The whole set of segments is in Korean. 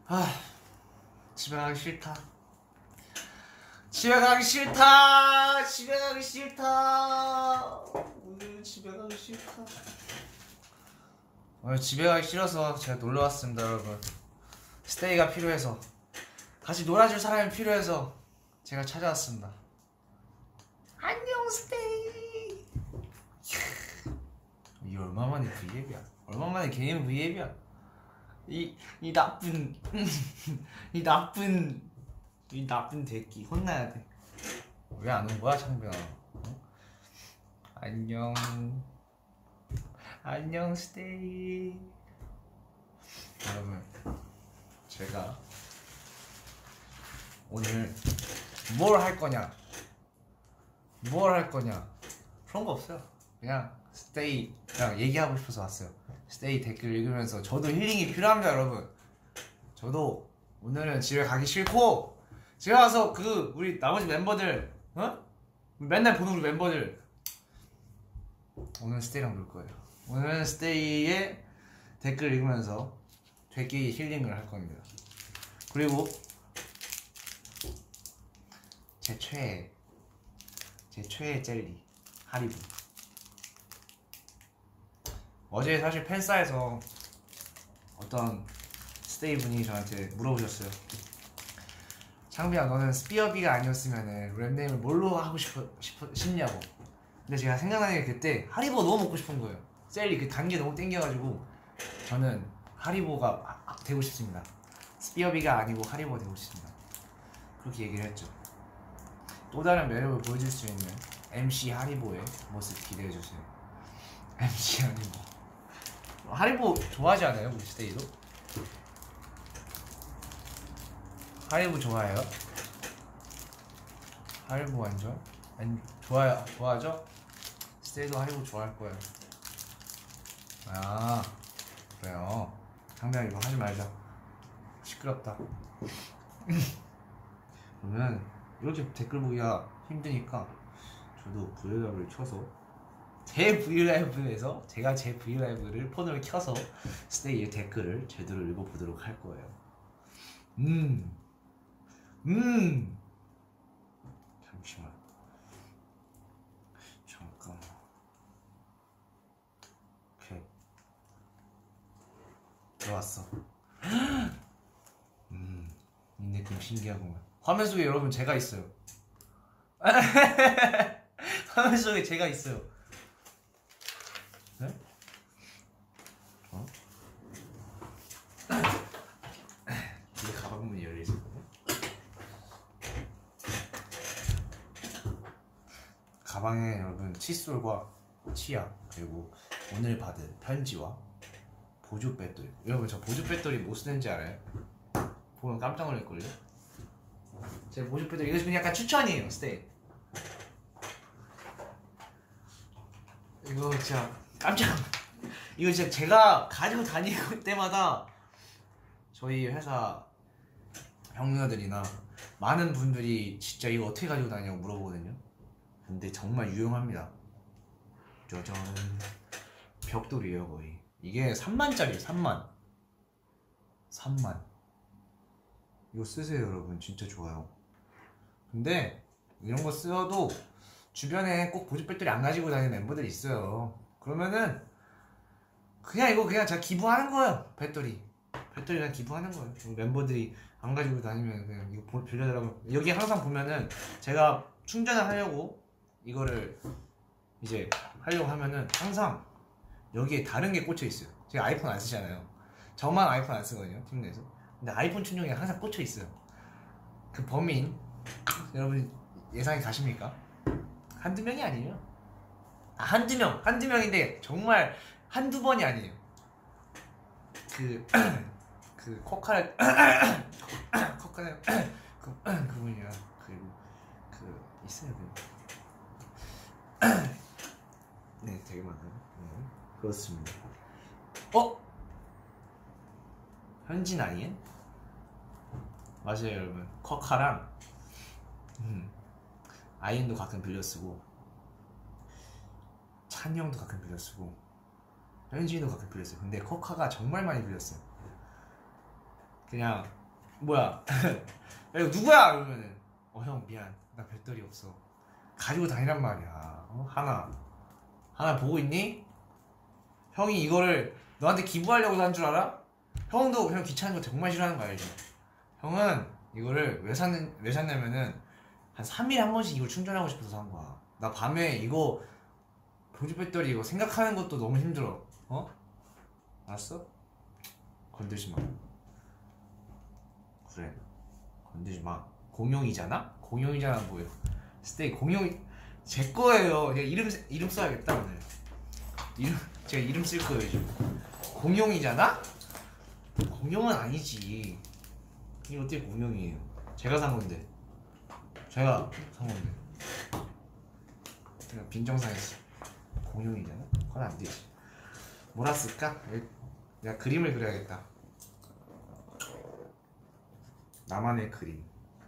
아, 집에 가기 싫다. 집에 가기 싫다. 집에 가기 싫다. 오늘 집에 가기 싫다. 오늘 집에 가기 싫어서 제가 놀러 왔습니다, 여러분. 스테이가 필요해서, 같이 놀아줄 사람이 필요해서 제가 찾아왔습니다. 안녕 스테이. 이게 얼마만에 V앱이야? 얼마만에 개인 V앱이야? 이 나쁜 이 나쁜 새끼 혼나야 돼. 왜 안 온 거야, 창빈아? 어? 안녕 스테이. 여러분, 제가 오늘 뭘 할 거냐 그런 거 없어요. 그냥 스테이 그냥 얘기하고 싶어서 왔어요. 스테이 댓글 읽으면서 저도 힐링이 필요합니다, 여러분. 저도 오늘은 집에 가기 싫고, 집에 와서 우리 나머지 멤버들, 맨날 보는 우리 멤버들, 오늘 스테이랑 놀 거예요. 오늘은 스테이의 댓글 읽으면서 되게 힐링을 할 겁니다. 그리고 제 최애 젤리 하리보. 어제 사실 팬싸에서 어떤 스테이 분이 저한테 물어보셨어요. 창비야, 너는 스피어비가 아니었으면은 랩네임을 뭘로 하고 싶냐고. 근데 제가 생각나는 게 그때 하리보 너무 먹고 싶은 거예요. 젤리 그 단 게 너무 땡겨가지고 저는 하리보가 되고 싶습니다. 스피어비가 아니고 하리보가 되고 싶습니다. 그렇게 얘기를 했죠. 또 다른 매력을 보여줄 수 있는 MC 하리보의 모습 기대해주세요. MC 하리보. 하리보 좋아하지 않아요, 우리 스테이도? 하리보 좋아해요? 하리보 완전? 아니, 좋아하죠? 스테이도 하리보 좋아할 거예요. 아, 그래요. 상대야, 이거 하지 말자. 시끄럽다. 그러면 이렇게 댓글 보기가 힘드니까 저도 브이라이브를 켜서 제 브이라이브에서 제가 제 브이라이브를 폰으로 켜서 스테이의 댓글을 제대로 읽어보도록 할 거예요. 잠시만. 잠깐. 오케이. 들어왔어. 이 느낌 신기하구만. 화면 속에 여러분 제가 있어요. 화면 속에 제가 있어요. 네? 이게 가방 문이 열려있었거든요. 가방에 여러분 칫솔과 치약, 그리고 오늘 받은 편지와 보조 배터리. 여러분, 저 보조 배터리 뭐 쓰는지 알아요? 보면 깜짝 놀랄걸요? 제 보조 배터리 이거 지금 약간 추천이에요, 스테이. 이거 진짜 이거 진짜 제가 가지고 다니고 때마다 저희 회사 형님들이나 많은 분들이 진짜 이거 어떻게 가지고 다니냐고 물어보거든요. 근데 정말 유용합니다. 짜잔. 벽돌이에요, 거의. 이게 3만짜리예요. 3만. 이거 쓰세요, 여러분. 진짜 좋아요. 근데 이런 거 쓰어도 주변에 꼭 보조 배터리 안 가지고 다니는 멤버들이 있어요. 그러면은 그냥 이거 그냥 제가 기부하는 거예요. 배터리 그냥 기부하는 거예요. 멤버들이 안 가지고 다니면 그냥 이거 빌려달라고. 여기 항상 보면은 제가 충전을 하려고 이거를 이제 하려고 하면은 항상 여기에 다른 게 꽂혀 있어요. 제가 아이폰 안 쓰잖아요. 저만 아이폰 안 쓰거든요, 팀 내에서. 근데 아이폰 충전기가 항상 꽂혀 있어요. 그 범인 여러분 예상이 가십니까? 한두 명이 아니에요. 한두 명인데 정말 한두 번이 아니에요. 그 코카를 그분이랑 그리고 있어요. 네, 되게 많아요. 네, 그렇습니다. 현진 아니엔? 맞아요, 여러분. 커카랑 아이엔도 가끔 빌려 쓰고, 찬이 형도 가끔 빌려 쓰고, 현진이도 가끔 빌려 써요. 근데 커카가 정말 많이 빌렸어요. 그냥 뭐야 야 이거 누구야 그러면은 형 미안 나 배터리 없어 가지고 다니란 말이야. 하나 보고 있니? 형이 이거를 너한테 기부하려고 산 줄 알아? 형도 형 귀찮은 거 정말 싫어하는 거 알죠? 형은 이거를 왜 샀냐면은 한 3일에 한 번씩 이걸 충전하고 싶어서 산 거야. 나 밤에 이거 보조 배터리 이거 생각하는 것도 너무 힘들어. 알았어? 건들지 마. 그래 건들지 마. 공용이잖아 뭐예요? 스테이 공용 제 거예요. 제가 이름 써야겠다 오늘. 제가 이름 쓸 거예요 지금. 공용이잖아? 공용은 아니지. 이게 어떻게 공용이에요? 제가 산 건데. 제가 빈정상했어. 공용이잖아? 그건 안 되지. 뭐라 쓸까? 내가 그림을 그려야겠다. 나만의 그림.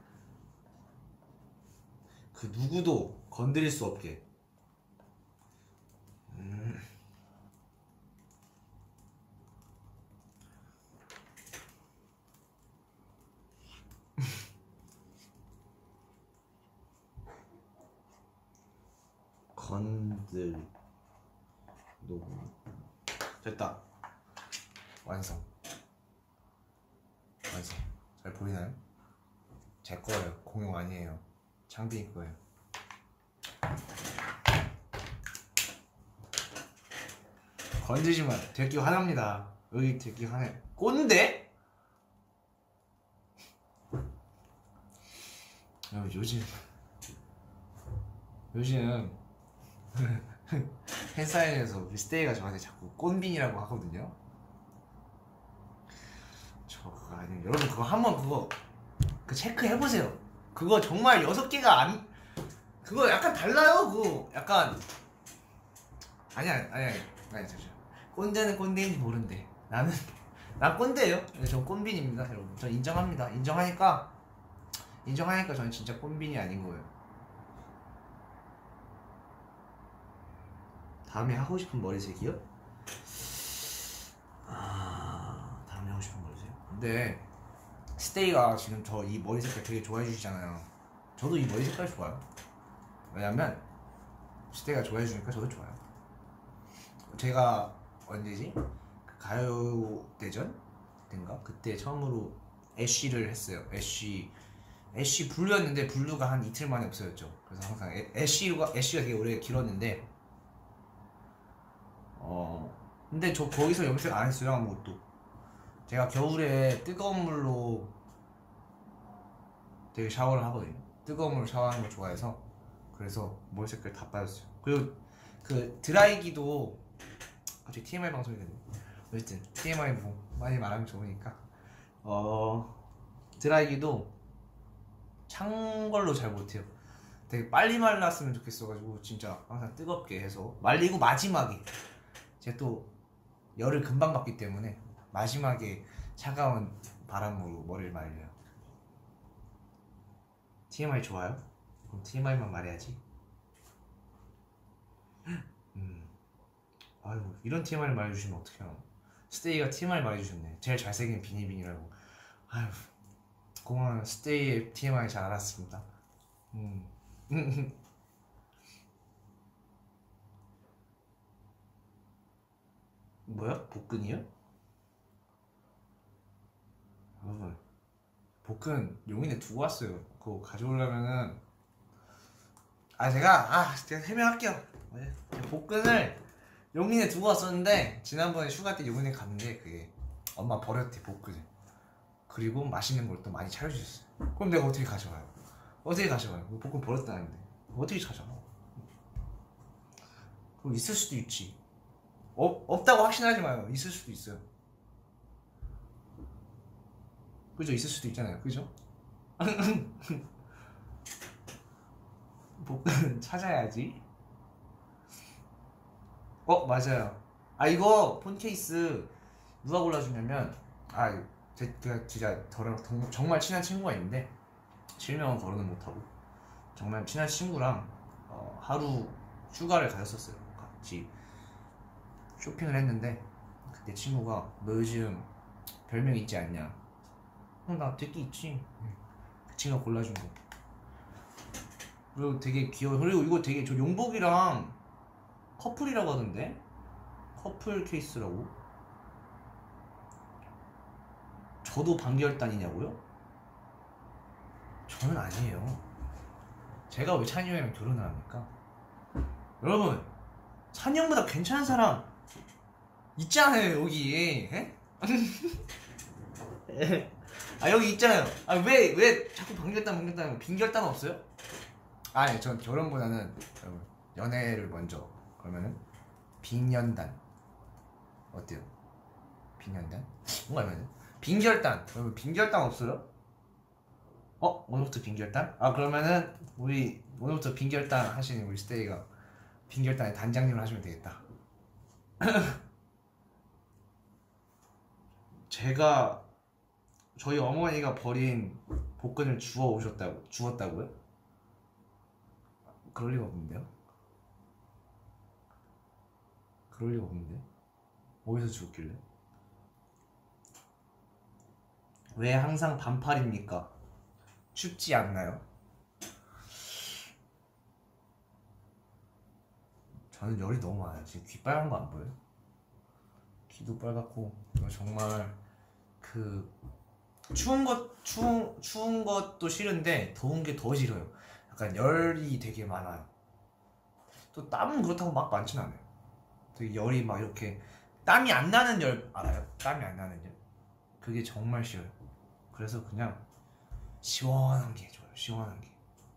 그 누구도 건드릴 수 없게. 됐다. 완성. 잘 보이나요? 제 거예요. 공용 아니에요. 장빈이 거예요. 건드지 마. 되게 화납니다. 여기 되게 화내. 꼰대? 요즘 팬사인회에서 미스테이가 저한테 자꾸 꼰빈이라고 하거든요. 저 그거 아니에요. 여러분 그거 한번 그 체크 해보세요. 그거 정말 6개가 안 그거 약간 달라요. 그거 약간 아니야 잠시만. 꼰대는 꼰대인지 모른대. 난 꼰대예요. 전 꼰빈입니다 여러분. 전 인정합니다. 인정하니까 저는 진짜 꼰빈이 아닌 거예요. 다음에 하고 싶은 머리색이요? 다음에 하고 싶은 머리색? 근데 스테이가 지금 저 이 머리 색깔 되게 좋아해 주시잖아요. 저도 이 머리 색깔 좋아요. 왜냐면 스테이가 좋아해 주니까 저도 좋아요. 제가 언제지? 그 가요대전? 인가? 그때 처음으로 애쉬를 했어요. 애쉬 블루였는데 블루가 한 이틀 만에 없어졌죠. 그래서 항상 애쉬가 되게 오래 길었는데 근데 저 거기서 염색 안 했어요. 아무것도. 제가 겨울에 뜨거운 물로 되게 샤워를 하거든요. 뜨거운 물로 샤워하는 거 좋아해서. 그래서 머리 색깔 다 빠졌어요. 그리고 그 드라이기도 갑자기 TMI 방송이 됐네. 어쨌든 TMI 뭐 많이 말하면 좋으니까 드라이기도 찬 걸로 잘 못해요. 되게 빨리 말랐으면 좋겠어가지고 진짜 항상 뜨겁게 해서 말리고 마지막에 제가 또 열을 금방 받기 때문에 마지막에 차가운 바람으로 머리를 말려요. TMI 좋아요? 그럼 TMI만 말해야지. 아유 이런 TMI를 말해주시면 어떡해요. 스테이가 TMI 말해주셨네. 제일 잘생긴 비니비니라고. 아유 고마워요. 스테이의 TMI 잘 알았습니다. 뭐야? 복근이요? 여러분 복근 용인에 두고 왔어요. 그거 가져오려면은 제가 설명할게요. 복근을 용인에 두고 왔었는데 지난번에 휴가 때 용인에 갔는데 그게 엄마 버렸대 복근을. 그리고 맛있는 걸 또 많이 차려주셨어요. 그럼 내가 어떻게 가져가요? 복근 버렸다는데 어떻게 찾아? 그럼 있을 수도 있지. 없다고 확신하지 마요. 있을 수도 있어요. 그죠? 있을 수도 있잖아요. 그죠? 복근 찾아야지. 맞아요. 이거 폰 케이스 누가 골라주냐면 제가 진짜 저랑 정말 친한 친구가 있는데 실명은 거론은 못하고 정말 친한 친구랑 하루 휴가를 가졌었어요. 같이 쇼핑을 했는데 그때 친구가 너 요즘 별명 있지 않냐? 나 대끼 있지. 그 친구가 골라준 거. 그리고 되게 귀여워. 그리고 이거 되게 저 용복이랑 커플이라고 하던데? 커플 케이스라고? 저도 반결단이냐고요? 저는 아니에요. 제가 왜 찬이 형이랑 결혼을 합니까? 여러분, 찬이 형보다 괜찮은 사람 있잖아요, 여기. 에? 아, 여기 있잖아요. 아, 왜 자꾸 반결단 빈결단 없어요? 아니, 전 결혼보다는 여러분, 연애를 먼저. 그러면은 빈연단 어때요? 빈연단? 뭔가 하면은 빈결단. 여러분, 빈결단 없어요? 오늘부터 빈결단? 아, 그러면은 우리 오늘부터 빈결단 하시는 우리 스테이가 빈결단의 단장님을 하시면 되겠다. 제가 저희 어머니가 버린 복근을 주웠다고요? 그럴 리가 없는데요? 그럴 리가 없는데? 어디서 주웠길래? 왜 항상 반팔입니까? 춥지 않나요? 저는 열이 너무 많아요. 지금 귀 빨간 거 안 보여요? 귀도 빨갛고 정말 그 추운 것도 싫은데 더운 게 더 싫어요. 약간 열이 되게 많아요. 또 땀은 그렇다고 막 많진 않아요. 되게 열이 막 이렇게 땀이 안 나는 열 알아요? 땀이 안 나는 열. 그게 정말 싫어요. 그래서 그냥 시원한 게 좋아요. 시원한 게.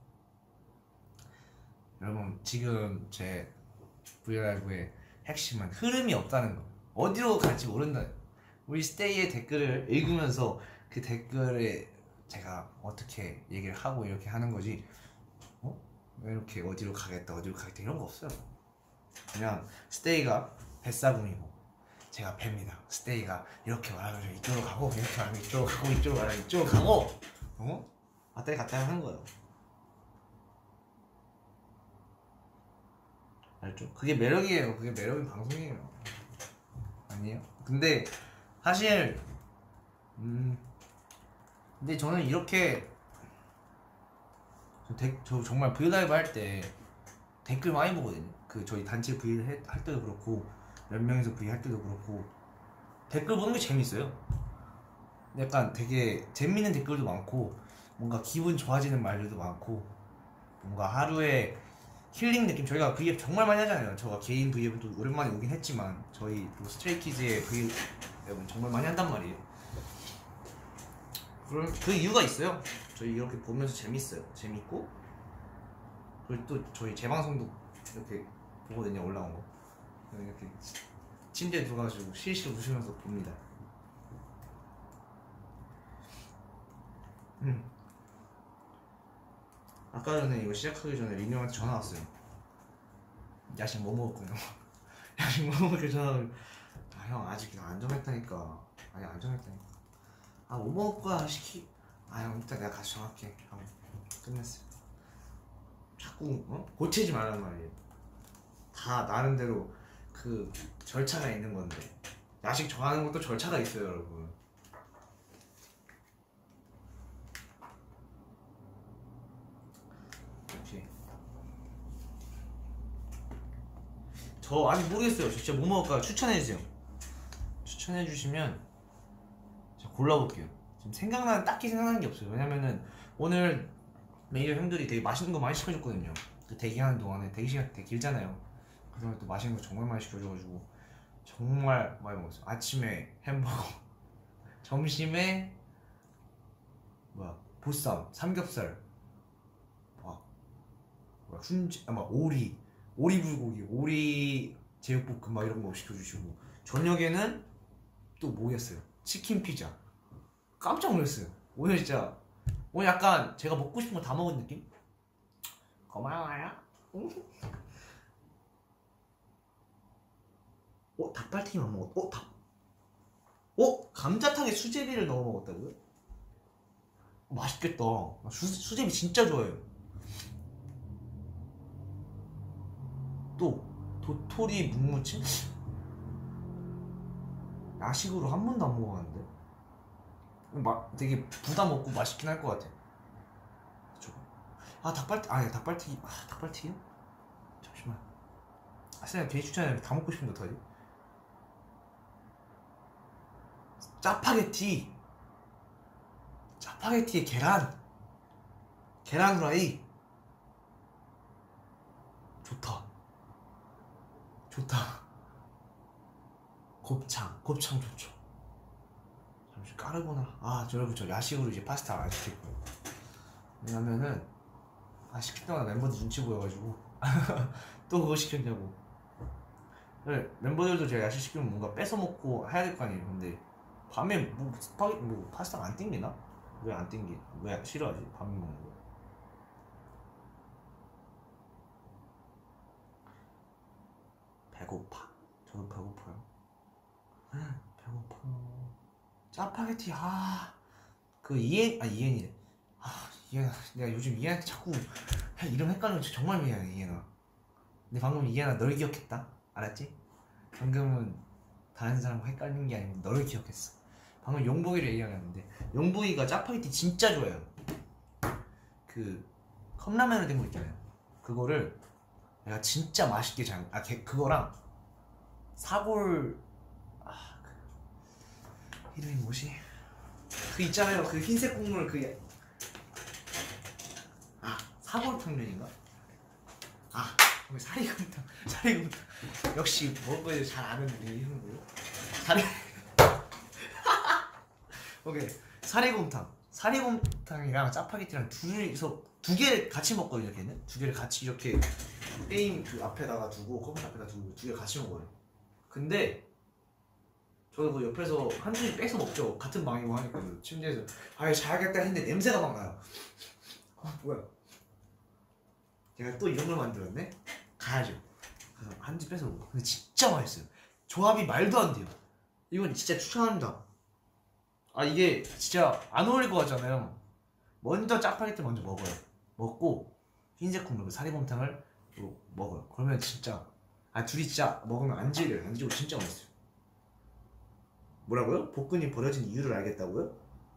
여러분, 지금 제 브이라이브의 핵심은 흐름이 없다는 거. 어디로 갈지 모른다. 우리 스테이의 댓글을 읽으면서 그 댓글에 제가 어떻게 얘기를 하고 이렇게 하는 거지. 왜 이렇게 어디로 가겠다 이런 거 없어요. 그냥 스테이가 뱃사공이고 제가 배입니다. 스테이가 이렇게 말하면 이쪽으로 가고 이렇게 말하면 이쪽으로 가고 이쪽으로 말하면 이쪽으로 가고 왔다리 갔다리 하는 거예요. 알죠? 그게 매력이에요. 그게 매력인 방송이에요. 아니에요? 근데 사실 근데 저는 이렇게 저 정말 브이라이브 할 때 댓글 많이 보거든요. 그 저희 단체 브이 할 때도 그렇고 몇 명이서 브이 할 때도 그렇고 댓글 보는 게 재밌어요. 약간 되게 재밌는 댓글도 많고 뭔가 기분 좋아지는 말들도 많고 뭔가 하루에 힐링 느낌. 저희가 브이앱 정말 많이 하잖아요. 저가 개인 브이앱은 또 오랜만에 오긴 했지만 저희 또 스트레이키즈의 브이앱은 정말 많이 한단 말이에요. 그럼 그 이유가 있어요. 저희 이렇게 보면서 재밌어요. 재밌고 그리고 또 저희 재방송도 이렇게 보거든요. 올라온 거 이렇게 침대에 누워가지고 실실 웃으면서 봅니다. 아까 전에 이거 시작하기 전에 린이 형한테 전화 왔어요. 야식 뭐 먹었고요. 야식 뭐 먹을게 전화. 아, 형 아직 안 정했다니까. 아니 안 정했다니까. 아, 뭐 먹을 거야 아, 형 이따 내가 같이 정할게 하고 끝냈어요. 자꾸 고치지 말란 말이에요. 다 나름대로 그 절차가 있는 건데 야식 정하는 것도 절차가 있어요, 여러분. 이렇게 저 아직 모르겠어요. 저 진짜 뭐 먹을까 추천해주세요. 추천해주시면 제가 골라볼게요. 지금 딱히 생각나는 게 없어요. 왜냐면은 오늘 매니저 형들이 되게 맛있는 거 많이 시켜줬거든요. 그 대기하는 동안에 대기 시간 되게 길잖아요. 그래서 또 맛있는 거 정말 많이 시켜줘가지고 정말 많이 먹었어요. 아침에 햄버거, 점심에 보쌈, 삼겹살, 오리 불고기, 오리 제육볶음 막 이런 거 시켜주시고 저녁에는 또 뭐였어요? 치킨 피자. 깜짝 놀랐어요. 오늘 진짜 오늘 약간 제가 먹고 싶은 거 다 먹은 느낌? 고마워요. 닭발튀김 안 먹었. 감자탕에 수제비를 넣어 먹었다고요? 맛있겠다. 수제비 진짜 좋아해요. 또 도토리 묵무침? 야식으로 한 번도 안 먹어봤는데 되게 부담 없고 맛있긴 할 것 같아. 닭발튀기. 닭발튀기? 잠시만. 쌤 괜히 추천해. 다 먹고 싶은데 어떡하지? 짜파게티에 계란 후라이. 좋다. 곱창 좋죠. 잠시 까르보나. 여러분 저 야식으로 이제 파스타 안 시킬 거예요. 왜냐면은 시킬 때마다 멤버들 눈치 보여가지고 또 그거 시켰냐고. 그래, 멤버들도 제가 야식 시키면 뭔가 뺏어 먹고 해야 될 거 아니에요. 근데 밤에 파스타가 안 땡기나? 왜 안 땡기? 왜 싫어하지? 밤에 먹는 거. 배고파. 저도 배고파요. 배고파. 짜파게티. 이엔이래. 이엔아, 내가 요즘 이엔한테 자꾸 이름 헷갈리면 정말 미안해. 이엔아. 근데 방금 이엔아 널 기억했다. 알았지? 방금은 다른 사람과 헷갈리는 게 아니고 너를 기억했어. 방금 용복이를 얘기하는데 용복이가 짜파게티 진짜 좋아해요. 그 컵라면으로 된 거 있잖아요. 그거를 내가 진짜 맛있게 그거랑 사골 이름이 뭐지? 그 있잖아요. 그 흰색 국물 사골탕면인가? 사리곰탕. 역시 먹은 거에 잘 아는 우리 형이고요. 오케이. 사리곰탕이랑 짜파게티랑 두 개를 같이 먹거든요. 걔는 두 개를 같이 이렇게 게임 그 앞에다가 두고 컵 앞에다 두고 두 개 같이 먹어요. 근데 저도 그 옆에서 한 줄이 빼서 먹죠. 같은 방이고 하니까 침대에서 자야겠다 했는데 냄새가 막 나요. 뭐야? 제가 또 이런 걸 만들었네? 가야죠. 그래서 한 줄 빼서 먹어. 근데 진짜 맛있어요. 조합이 말도 안 돼요. 이건 진짜 추천합니다. 이게 진짜 안 어울릴 것 같잖아요. 먼저 짜파게티 먼저 먹어요. 먹고 흰색 국물 사리곰탕을 먹어요. 그러면 진짜 둘이 진짜 먹으면 안 질려요. 안 질리고 진짜 맛있어요. 뭐라고요? 복근이 버려진 이유를 알겠다고요?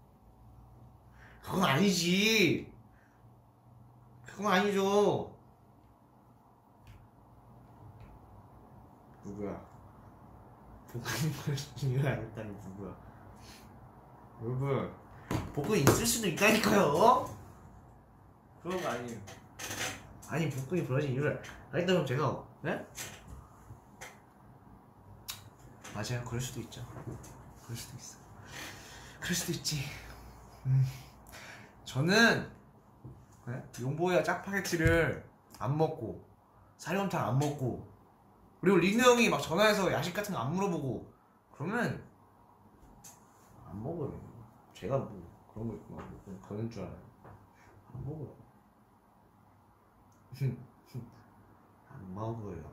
그건 아니지. 그건 아니죠. 누구야? 복근이 버려진 이유를 알겠다니 누구야? 여러분, 복근이 있을 수도 있다니까요. 그런 거 아니에요. 복근이 버려진 이유를 알겠다면 제가 맞아요. 그럴 수도 있죠. 그럴 수도 있어. 그럴 수도 있지. 저는 용보야 짜파게티를 안 먹고 사리곰탕 안 먹고 그리고 리누 형이 막 전화해서 야식 같은 거 안 물어보고 그러면 안 먹어요. 제가 뭐 그런 거 있구나 그런 줄 알아요. 안 먹어요. 안 먹어요.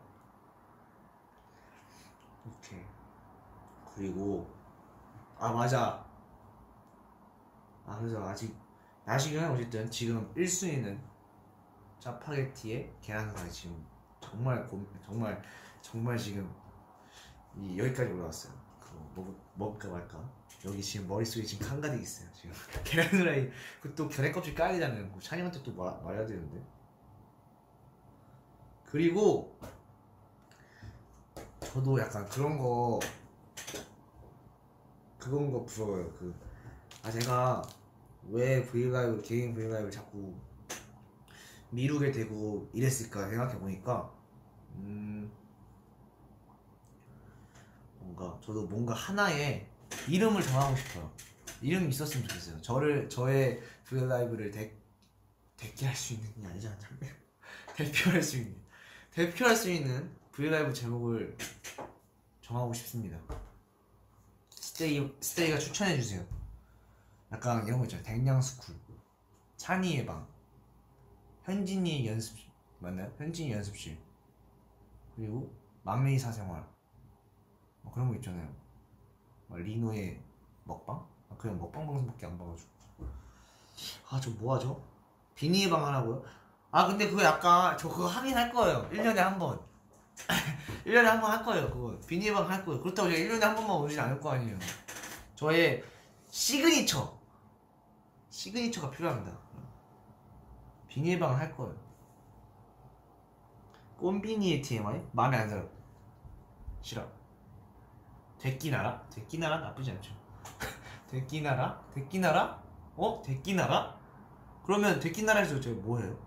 오케이. 그리고 맞아. 그래서 아직 야식은 어쨌든 지금 1순위는 짜파게티에 계란후라이. 지금 정말 지금 여기까지 올라왔어요. 그거 먹을까 말까. 여기 지금 머릿속에 지금 한가득 있어요. 지금 계란후라이 그또 계란 껍질 까야 되잖아요. 찬이한테 또 말해야 되는데. 그리고 저도 약간 그런 거 부러워요. 제가 왜 개인 브이라이브를 자꾸 미루게 되고 이랬을까 생각해보니까 저도 뭔가 하나의 이름을 정하고 싶어요. 이름이 있었으면 좋겠어요. 저의 브이라이브를 대표할 수 있는 게 아니잖아. 대표할 수 있는 브이라이브 제목을 정하고 싶습니다. 스테이가 추천해주세요. 약간 이런 거 있잖아요. 댕냥스쿨, 찬이의 방, 현진이 연습실 맞나요? 현진이 연습실, 그리고 막내이 사생활 그런 거 있잖아요. 리노의 먹방? 그냥 먹방 방송밖에 안 봐가지고 저 뭐하죠? 비니의 방 하라고요? 근데 그거 약간 저 그거 하긴 할 거예요. 1년에 한 번 1년에 한 번 할 거예요. 그거 비니의 방 할 거예요. 그렇다고 제가 1년에 한 번만 오진 않을 거 아니에요. 저의 시그니처 시그니처가 필요합니다. 비닐방을 할 거예요. 꼼비니의 TMI? 마음에 안 들어. 싫어. 데끼나라? 데끼나라 나쁘지 않죠. 데끼나라? 데끼나라? 어? 데끼나라? 그러면 데끼나라에서 제가 뭐해요?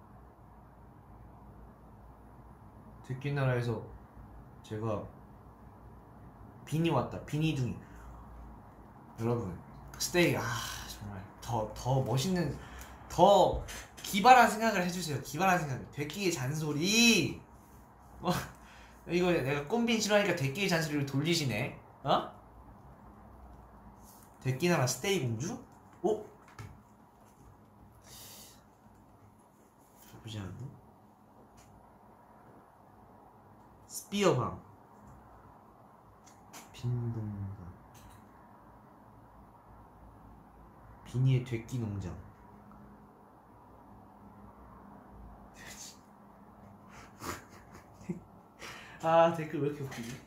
데끼나라에서 제가 비니 왔다. 비니둥이. 여러분 스테이 정말 더 멋있는 더 기발한 생각을 해주세요. 기발한 생각. 데끼의 잔소리. 이거 내가 꼼빈 싫어하니까 데끼의 잔소리를 돌리시네. 어? 데끼나라 스테이 공주? 오? 나쁘지 않네. 스피어방 빈동산 비니의 되끼 농장. 댓글 왜 이렇게 웃기지?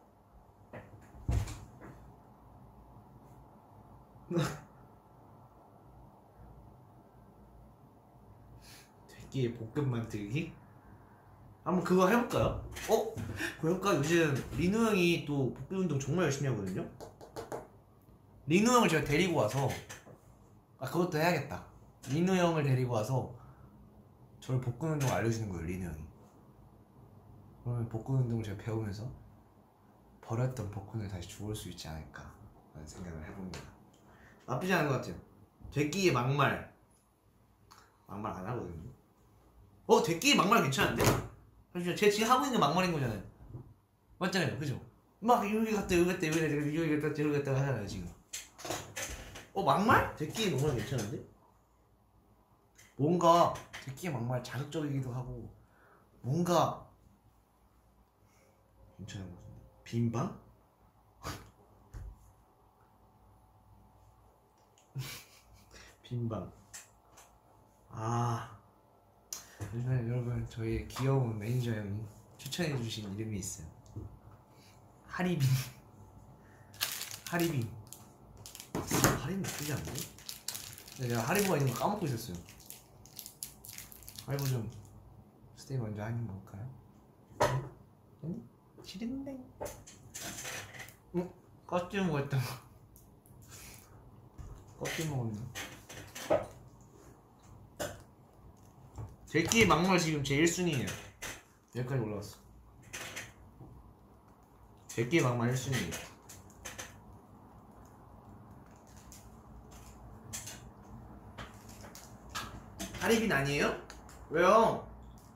되끼의 볶음 만들기? 한번 그거 해볼까요? 그럴까? 요즘 리노 형이 또 복비 운동 정말 열심히 하거든요? 리노 형을 제가 데리고 와서 그것도 해야겠다. 리노 형을 데리고 와서 저를 복근 운동 알려주는 거예요. 리노 형이. 그러면 복근 운동을 제가 배우면서 버렸던 복근을 다시 주울 수 있지 않을까 라는 생각을 해봅니다. 나쁘지 않은 것 같아요. 되끼의 막말 안 하거든요. 되끼의 막말 괜찮은데? 사실 제가 지금 하고 있는 막말인 거잖아요. 맞잖아요, 그죠? 막 여기 갔다 여기 갔다 여기 갔다 여기 갔다 하잖아요 지금. 막말? 데끼의 막말 괜찮은데? 뭔가 데끼의 막말 자극적이기도 하고 뭔가 괜찮은 것 같은데. 빈방? 빈방. 요즘에 여러분 저희 귀여운 매니저 형이 추천해주신 이름이 있어요. 하리빈. 하리빈 나쁘지 않네? 근데 내가 하리보가 있는 거 까먹고 있었어요. 하리보 좀 스테이 먼저 한 입 먹을까요? 응? 싫은데? 응? 껍질 먹었던 거. 껍질 먹었네. 데끼의 막말 지금 제 1순위에요. 여기까지 올라왔어. 데끼의 막말 1순위에요. 하리빈 아니에요? 왜요?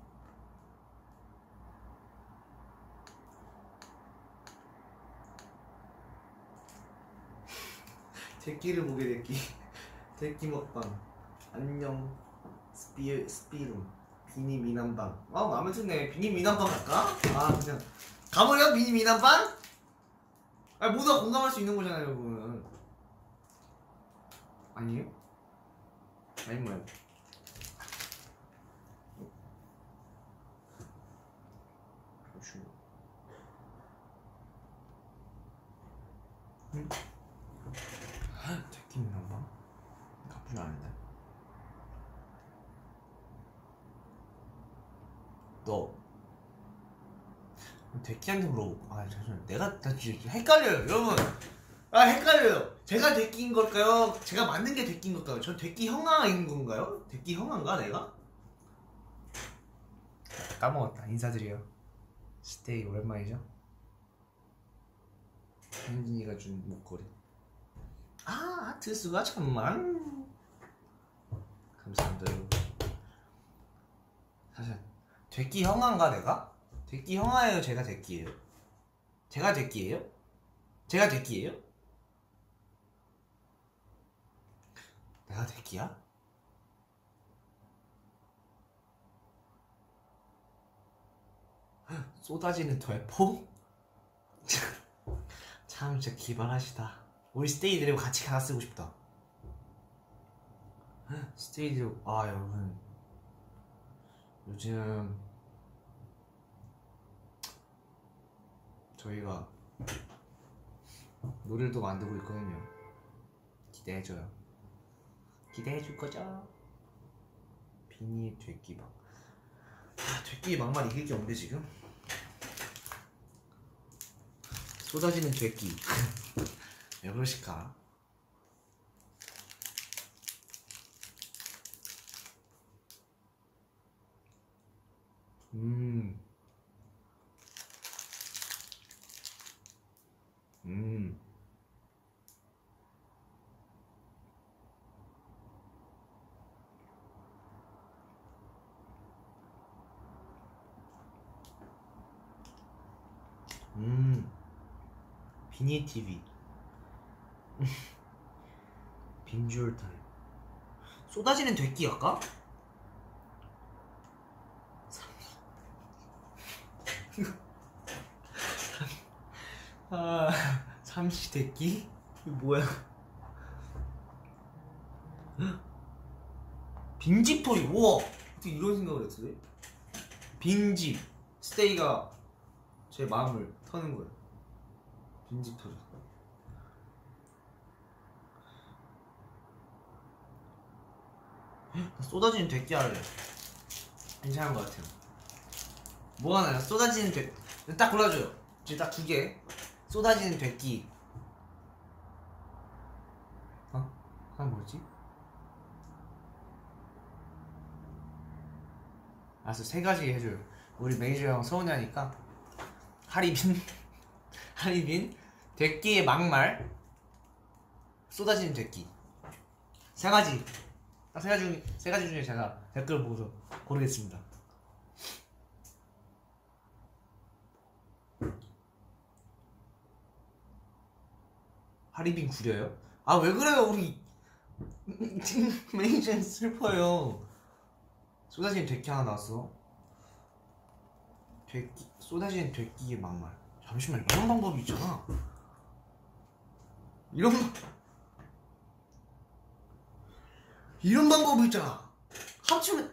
데끼를 보게 데끼. 데끼 먹방. 안녕. 스피룸. 비니 미남방. 마음에 드네. 비니 미남방 갈까? 그냥 가버려? 비니 미남방? 모두가 공감할 수 있는 거잖아요, 여러분. 아니에요? 아니면 데끼 미남방? 나쁘지 않은데. 너 데끼한테 물어보고 잠시만 나 진짜 헷갈려요 여러분. 헷갈려요. 제가 데끼인 걸까요? 제가 맞는 게 데끼인 걸까요? 저 데끼 형아인 건가요? 데끼 형아인가 내가? 까먹었다. 인사드려요. 스테이 오랜만이죠? 현진이가 준 목걸이. 아트수가 천만 감사합니다. 사실 데끼 형아인가 내가? 데끼 형아예요? 제가 데끼예요? 제가 데끼예요? 제가 데끼예요? 내가 데끼야? 쏟아지는 되포? 참 진짜 기발하시다. 우리 스테이 데리고 같이 가사 쓰고 싶다. 스테이 데리고 여러분 요즘 저희가 노래도 만들고 있거든요. 기대해줘요. 기대해줄 거죠? 비니 되끼 막. 되끼 막말 이길 게 없는데 지금? 쏟아지는 되끼. 왜 그러실까? 음. 비니 TV. 빈주얼 타임. 쏟아지는 되끼 할까? 아, 삼시 되끼? 이거 뭐야? 빈집털이. 우와! 어떻게 이런 생각을 했어요? 빈집. 스테이가 제 마음을 터는 거예요. 빈집털이. 쏟아지는 되끼 할래. 괜찮은 것 같아요. 뭐가 나요? 쏟아지는 되끼. 딱 골라줘요. 지금 딱 2개. 쏟아지는 되끼. 하나 뭐지? 알았어, 3가지 해줘요. 우리 매니저 형 서운해하니까. 하리빈 하리빈 되끼의 막말, 쏟아지는 되끼. 3가지. 딱 3가지 중에 제가 댓글 보고서 고르겠습니다. 하리빈 구려요? 아, 왜 그래요? 우리 매니저는 슬퍼요. 쏟아지는 되끼 하나 나왔어. 되끼, 쏟아지는 되끼의 막말. 잠시만, 이런 방법이 있잖아. 이런 방법이 있잖아. 합치면.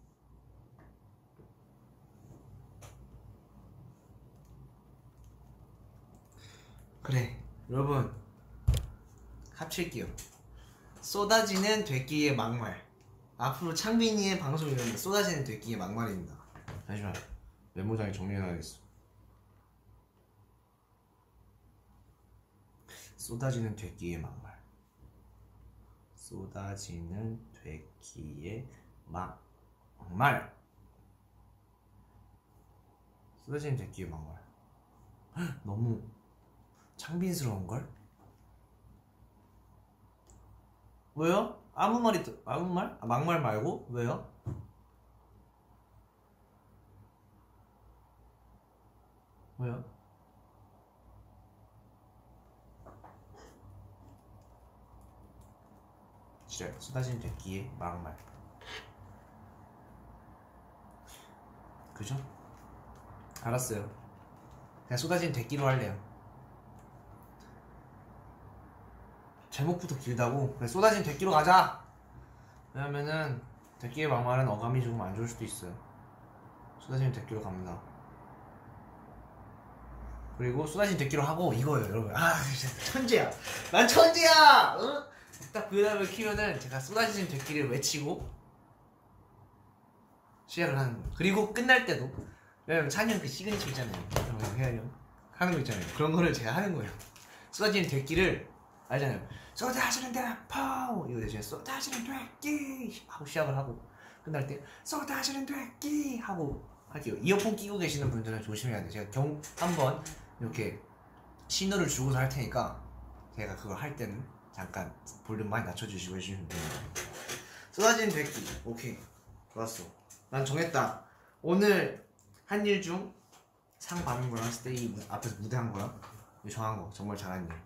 그래, 여러분, 합칠게요. 쏟아지는 되끼의 막말. 앞으로 창빈이의 방송 이름은 쏟아지는 되끼의 막말입니다. 잠시만, 메모장에 정리해놔야겠어. 쏟아지는 되끼의 막말. 쏟아지는 되끼의 막말. 쏟아지는 되끼의 막말. 너무 창빈스러운걸? 왜요? 아무 말? 막말 말고? 왜요? 왜요? 진짜 쏟아지는 되끼의 막말. 그죠? 알았어요. 그냥 쏟아지는 되끼로 할래요. 제목부터 길다고? 그래, 쏟아진 되끼로 가자! 왜냐면은 되끼의 막말은 어감이 조금 안 좋을 수도 있어요. 쏟아진 되끼로 갑니다. 그리고 쏟아진 되끼로 하고 이거예요, 여러분. 아, 진짜 천재야. 난 천재야! 응? 딱 그 다음에 키면은 제가 쏟아지는 되끼를 외치고 시작을 하는 거예요. 그리고 끝날 때도, 왜냐면 찬이 형 그 시그니처 있잖아요. 혜연이 형 하는 거 있잖아요. 그런 거를 제가 하는 거예요. 쏟아지는 되끼를 알잖아요. 쏟아지는 대포! 이거 대신 쏟아지는 되끼! 하고 시작을 하고, 끝날 때 쏟아지는 되끼! 하고 할게요. 이어폰 끼고 계시는 분들은 조심해야 돼요. 제가 한번 이렇게 신호를 주고서 할 테니까 제가 그걸 할 때는 잠깐 볼륨 많이 낮춰주시고 해주시면 됩니다. 쏟아지는 되끼. 오케이, 좋았어. 난 정했다. 오늘 한 일 중 상 받은 거랑 스테이 앞에서 무대한 거랑 정한 거. 정말 잘한 일.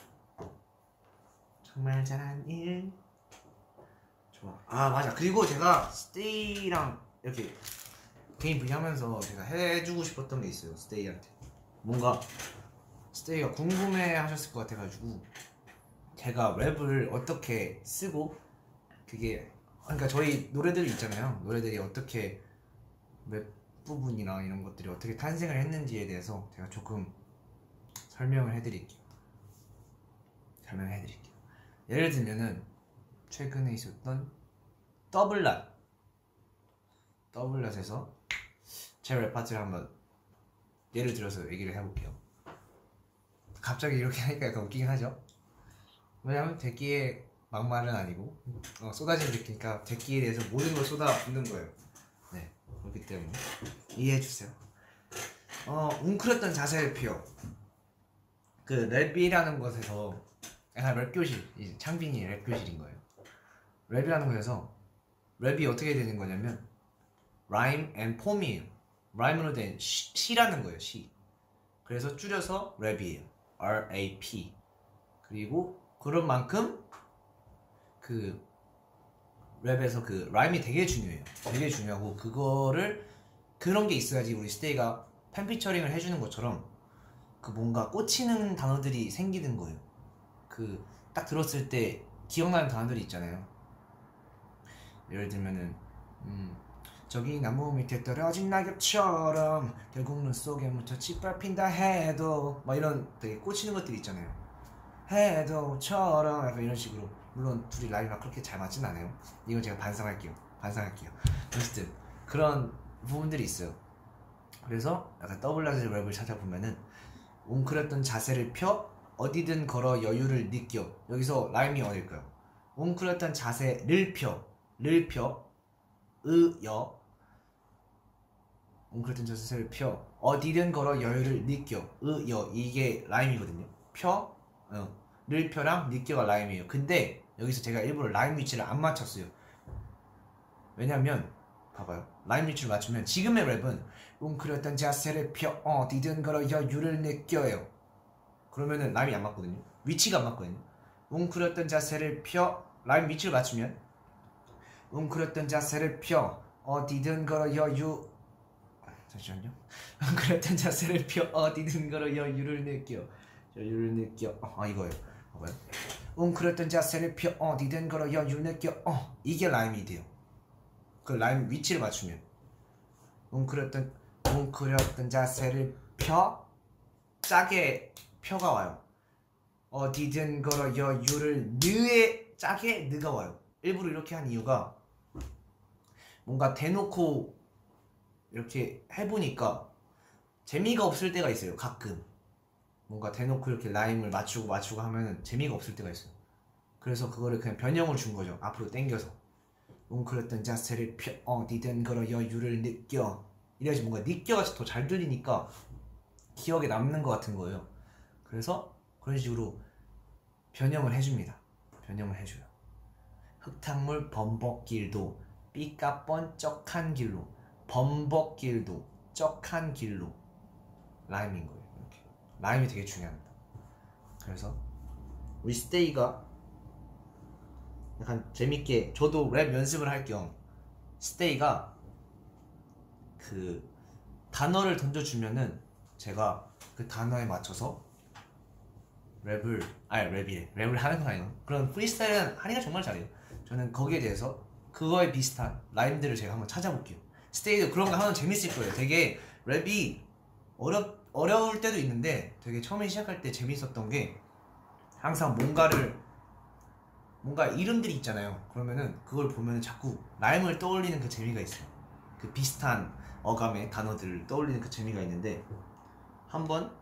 정말 잘한 일. 좋아. 아, 맞아. 그리고 제가 스테이랑 이렇게 개인 분리 하면서 제가 해주고 싶었던 게 있어요. 스테이한테 뭔가 스테이가 궁금해 하셨을 것 같아가지고 제가 랩을 어떻게 쓰고, 그게 그러니까 저희 노래들이 있잖아요. 노래들이 어떻게 랩 부분이나 이런 것들이 어떻게 탄생을 했는지에 대해서 제가 조금 설명을 해드릴게요. 예를 들면은 최근에 있었던 더블랏에서 제 랩 파트를 한번 예를 들어서 얘기를 해볼게요. 갑자기 이렇게 하니까 약간 웃기긴 하죠. 왜냐면 데끼의 막말은 아니고 쏟아진 데끼니까 데끼에 대해서 모든 걸 쏟아붓는 거예요. 네, 그렇기 때문에 이해해주세요. 웅크렸던 자세를 피워. 그 랩이라는 것에서 약간 랩교실, 이제 창빈이 랩교실인 거예요. 랩이라는 곳에서 랩이 어떻게 되는 거냐면 rhyme and poem이에요. rhyme으로 된 시라는 거예요. 시. 그래서 줄여서 랩이에요. R-A-P. 그리고 그런 만큼 그 랩에서 그 라임이 되게 중요해요. 되게 중요하고 그거를 그런 게 있어야지 우리 스테이가 팬 피처링을 해주는 것처럼 그 뭔가 꽂히는 단어들이 생기는 거예요. 그 딱 들었을 때 기억나는 단어들이 있잖아요. 예를 들면은 저기 나무 밑에 떨어진 낙엽처럼 결국 눈 속에 묻혀 짓밟힌다 해도 막 이런 되게 꽂히는 것들이 있잖아요. 해도처럼 약간 이런 식으로. 물론 둘이 라임이 그렇게 잘 맞진 않아요. 이건 제가 반성할게요. 어쨌든 그런 부분들이 있어요. 그래서 약간 더블라즈 랩을 찾아보면은 웅크렸던 자세를 펴 어디든 걸어 여유를 느껴. 여기서 라임이 어딜까요? 웅크렸던 자세를 펴 으여. 웅크렸던 자세를 펴 어디든 걸어 여유를 느껴. 으여. 이게 라임이거든요. 를 펴랑 느껴가 라임이에요. 근데 여기서 제가 일부러 라임 위치를 안 맞췄어요. 왜냐면 봐봐요. 라임 위치를 맞추면 지금의 랩은 웅크렸던 자세를 펴 어디든 걸어 여유를 느껴요. 그러면은 라임이 안 맞거든요. 위치가 안 맞거든요. 웅크렸던 자세를 펴 라임 위치를 맞추면 웅크렸던 자세를 펴 어디든 걸어 여유 잠시만요. 웅크렸던 자세를 펴 어디든 걸어 여유를 느껴. 이거예요. 봐봐요. 웅크렸던 자세를 펴 어디든 걸어 여유를 느껴. 이게 라임이 돼요. 그 라임 위치를 맞추면 웅크렸던 자세를 펴 짜게 펴가 와요. 어디든 걸어 여유를 느에 짜게 느가 와요. 일부러 이렇게 한 이유가 뭔가 대놓고 이렇게 해보니까 재미가 없을 때가 있어요. 가끔 뭔가 대놓고 이렇게 라임을 맞추고 하면은 재미가 없을 때가 있어요. 그래서 그거를 그냥 변형을 준 거죠. 앞으로 당겨서 웅크렸던 자세를 펴 어디든 걸어 여유를 느껴. 이래야지 뭔가 느껴가 더 잘 들리니까 기억에 남는 것 같은 거예요. 그래서 그런 식으로 변형을 해줍니다. 변형을 해줘요. 흙탕물 범벅길도 삐까뻔쩍한 길로 범벅길도 쩍한 길로 라임인 거예요. 이렇게 라임이 되게 중요합니다. 그래서 우리 스테이가 약간 재밌게 저도 랩 연습을 할 겸 스테이가 그 단어를 던져주면은 제가 그 단어에 맞춰서 랩을 하는 건 아니에요. 그런 프리스타일은 한이가 정말 잘해요. 저는 거기에 대해서 그거에 비슷한 라임들을 제가 한번 찾아볼게요. 스테이도 그런 거 하면 재밌을 거예요. 되게 랩이 어려울 때도 있는데 되게 처음에 시작할 때 재밌었던 게 항상 뭔가 이름들이 있잖아요. 그러면은 그걸 보면은 자꾸 라임을 떠올리는 그 재미가 있어요. 그 비슷한 어감의 단어들을 떠올리는 그 재미가 있는데 한번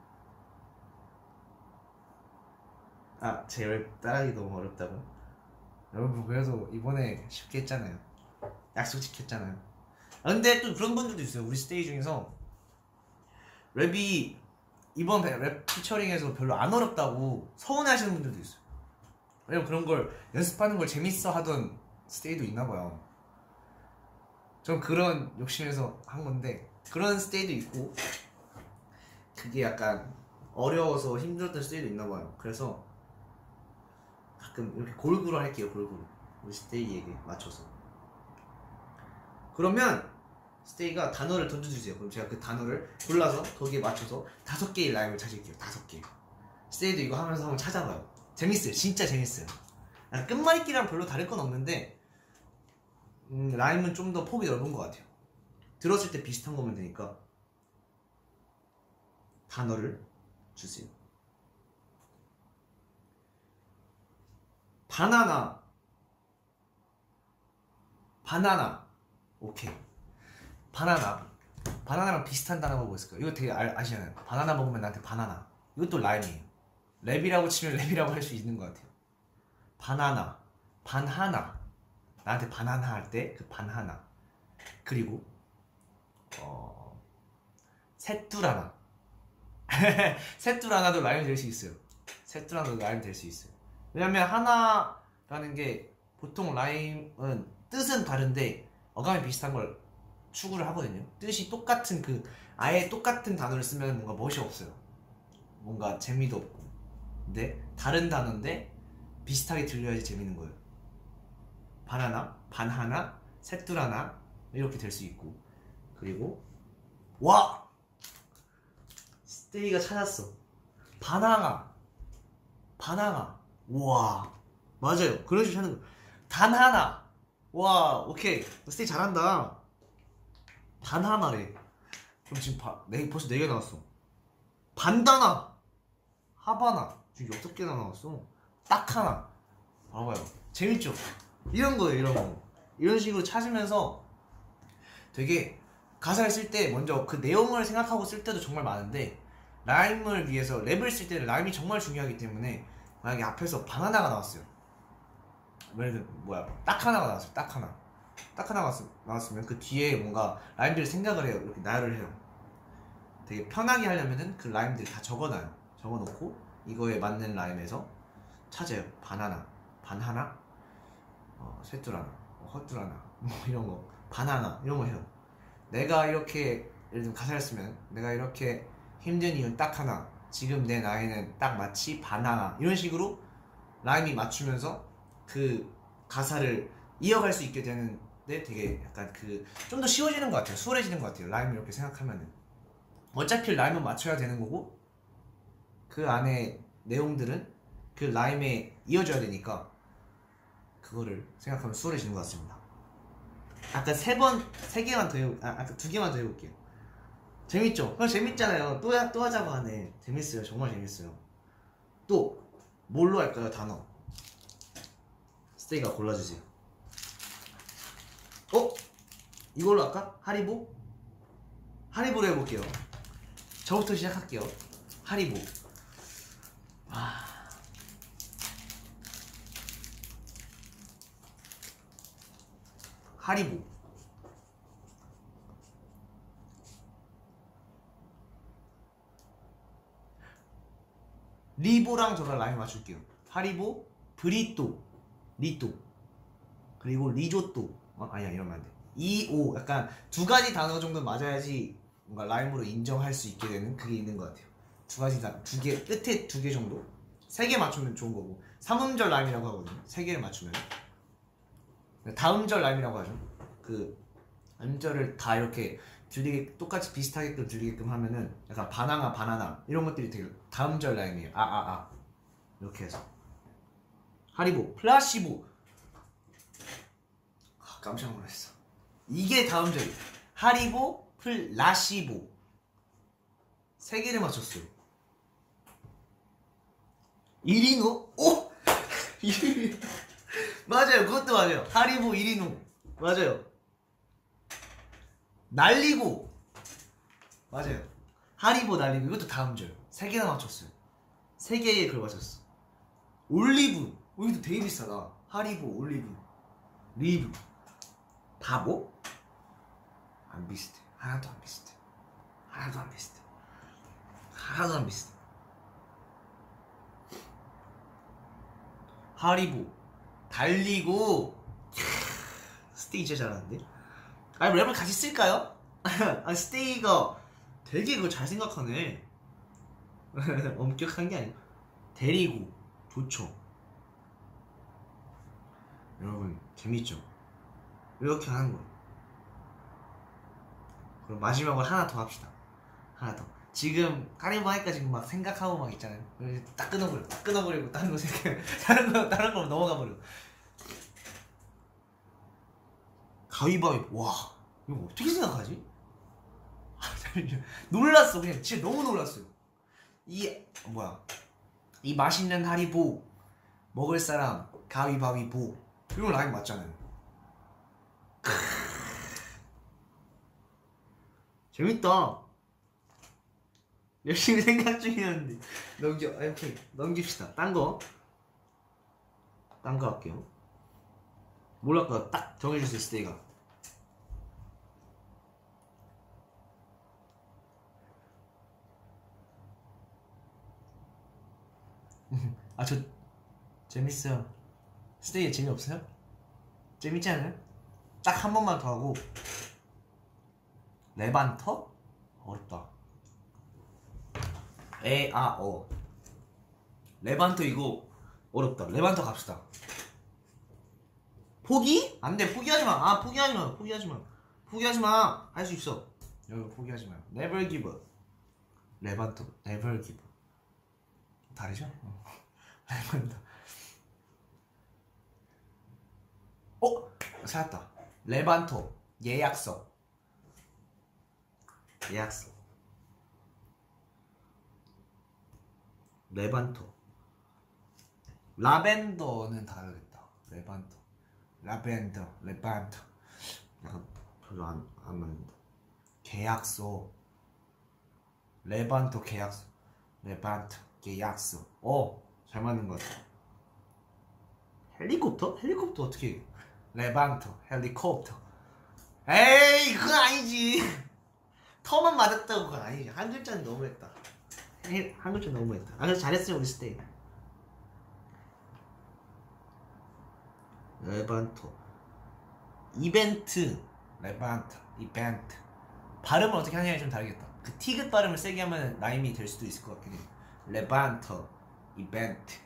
제 랩 따라하기 너무 어렵다고? 여러분 그래도 이번에 쉽게 했잖아요. 약속 지켰잖아요. 근데 또 그런 분들도 있어요. 우리 스테이 중에서 랩이 이번 랩 피처링에서 별로 안 어렵다고 서운해하시는 분들도 있어요. 왜냐면 그런 걸 연습하는 걸 재밌어 하던 스테이도 있나봐요. 전 그런 욕심에서 한 건데 그런 스테이도 있고 그게 약간 어려워서 힘들었던 스테이도 있나봐요. 그래서 가끔 이렇게 골고루 할게요. 골고루 우리 스테이에게 맞춰서. 그러면 스테이가 단어를 던져주세요. 그럼 제가 그 단어를 골라서 거기에 맞춰서 5개의 라임을 찾을게요. 5개. 스테이도 이거 하면서 한번 찾아봐요. 재밌어요. 진짜 재밌어요. 끝말잇기랑 별로 다를 건 없는데 라임은 좀 더 폭이 넓은 것 같아요. 들었을 때 비슷한 거면 되니까 단어를 주세요. 바나나 바나나. 오케이. 바나나랑 비슷한 단어가 뭐 있을까요? 이거 되게 아시잖아요. 바나나 먹으면 나한테 바나나. 이것도 라임이에요. 랩이라고 치면 랩이라고 할 수 있는 것 같아요. 바나나, 반하나. 나한테 바나나 할 때 그 반하나. 그리고 셋두라나. 셋두라나도 라임이 될 수 있어요. 셋두라나도 라임 될 수 있어요. 왜냐면 하나라는 게 보통 라임은 뜻은 다른데 어감이 비슷한 걸 추구를 하거든요. 뜻이 똑같은 아예 똑같은 단어를 쓰면 뭔가 멋이 없어요. 뭔가 재미도 없고. 근데 다른 단어인데 비슷하게 들려야지 재밌는 거예요. 바나나, 반하나, 셋두라나 이렇게 될 수 있고. 그리고 와! 스테이가 찾았어. 바나나. 우와. 맞아요. 그런 식으로 하는 거. 단하나. 와, 오케이. 스테이 잘한다. 단하나래. 그럼 지금 벌써 4개 나왔어. 반다나. 하바나. 지금 6개나 나왔어. 딱 하나. 봐봐요. 재밌죠? 이런 거예요, 이런 거. 이런 식으로 찾으면서 되게 가사를 쓸 때 먼저 그 내용을 생각하고 쓸 때도 정말 많은데 라임을 위해서 랩을 쓸 때는 라임이 정말 중요하기 때문에 만약에 앞에서 바나나가 나왔어요. 딱 하나가 나왔어요. 딱 하나 나왔으면 그 뒤에 뭔가 라임들을 생각을 해요. 이렇게 나열을 해요. 되게 편하게 하려면은 그 라임들 다 적어놔요. 적어놓고 이거에 맞는 라임에서 찾아요. 바나나, 반하나, 셋두라나, 헛두라나 뭐 이런 거, 바나나 이런 거 해요. 내가 이렇게 예를 들면 가사를 쓰면 내가 이렇게 힘든 이유는 딱 하나, 지금 내 나이는 딱 마치 바나나 이런 식으로 라임이 맞추면서 그 가사를 이어갈 수 있게 되는데 되게 약간 좀 더 쉬워지는 것 같아요. 수월해지는 것 같아요. 라임을 이렇게 생각하면은 어차피 라임은 맞춰야 되는 거고 그 안에 내용들은 그 라임에 이어져야 되니까 그거를 생각하면 수월해지는 것 같습니다. 아까 3개만 더 아까 2개만 더 해볼게요. 재밌죠? 재밌잖아요. 또 하자고 하네. 재밌어요. 정말 재밌어요. 또 뭘로 할까요? 단어 스테이가 골라주세요. 이걸로 할까? 하리보로 해볼게요. 저부터 시작할게요. 하리보. 하리보. 리보랑 저랑 라임 맞출게요. 하리보, 브리또, 리또, 그리고 리조또. 아니야, 이러면 안 돼. 이오. 약간 2가지 단어 정도 맞아야지 뭔가 라임으로 인정할 수 있게 되는 그게 있는 것 같아요. 2가지 단어, 2개, 끝에 2개 정도. 3개 맞추면 좋은 거고. 3음절 라임이라고 하거든요. 3개를 맞추면. 다음절 라임이라고 하죠. 그 음절을 다 이렇게 들리게 똑같이 비슷하게끔 들리게끔 하면은 약간 바나나 이런 것들이 되게 다음절 라임이에요. 이렇게 해서 하리보, 플라시보. 깜짝 놀랐어. 이게 다음절이에요. 하리보, 플라시보. 3개를 맞췄어요. 이리노? 오! 맞아요. 그것도 맞아요. 하리보, 이리노. 맞아요. 날리고. 맞아요. 하리보, 날리고. 이것도 다음절. 3개나 맞췄어요. 3개의 글 맞췄어. 올리브. 이것도 되게 비싸다. 하리보, 올리브, 리브. 바보? 안 비슷해. 하나도 안 비슷해. 하리보, 달리고. 스테이 진짜 잘하는데? 랩을 같이 쓸까요? 스테이가 되게 그거 잘 생각하네. 엄격한 게 아니고. 데리고. 좋죠. 여러분 재밌죠? 이렇게 하는 거예요. 그럼 마지막으로 하나 더 합시다. 하나 더. 지금 카리보 하니까 지금 막 생각하고 막 있잖아요. 딱 끊어버리고 다른 거 생각, 다른 걸로 넘어가 버려. 가위바위보. 와, 이거 어떻게 생각하지? 놀랐어. 그냥 진짜 너무 놀랐어요. 이 맛있는 하리보 먹을 사람 가위바위보. 이런 라인 맞잖아요. 재밌다. 열심히 생각 중이었는데 오케이 넘깁시다. 딴 거 할게요. 뭘 할까 딱 정해주세요. 스테이가. 아 저 재밌어요. 스테이 재미없어요? 재밌지 않아요? 딱 한 번만 더 하고. 레반터? 어렵다. 레반터 이거 어렵다. 레반터 갑시다. 포기? 안돼. 포기하지마. 포기하지마. 할 수 있어. 여러분 포기하지마요. Never give up. 레반터 Never give up. 다르죠? 레반터. 찾았다. 레반토 예약서. 레반토. 라벤더는 다르겠다. 라벤더 별로 안 맞는다. 계약서. 레반토 계약서. 잘 맞는 것 같아. 헬리콥터 어떻게 해? 레반토 헬리콥터. 에이 그건 아니지. 터만 맞았다고 그건 아니지. 한 글자는 너무했다. 그래서 잘했어요 우리 스테이. 레반토 이벤트. 발음을 어떻게 하냐에 좀 다르겠다. 그 티귿 발음을 세게 하면 라임이 될 수도 있을 것 같긴 해. 레반토 이벤트.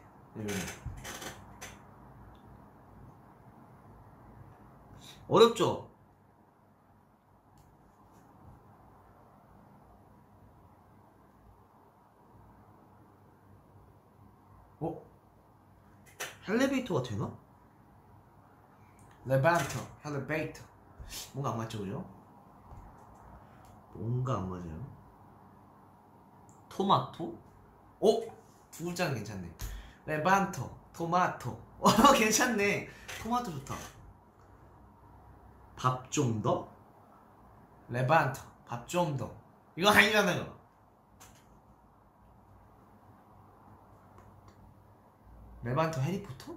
어렵죠? 엘리베이터가 되나? 엘리베이터. 뭔가 안 맞죠, 그죠? 뭔가 안 맞아요. 토마토? 두 글자는 괜찮네. 레반토, 토마토. 괜찮네. 토마토 좋다. 밥 좀 더? 레반토, 밥 좀 더. 이거 아니잖아요. 레반토 해리포터?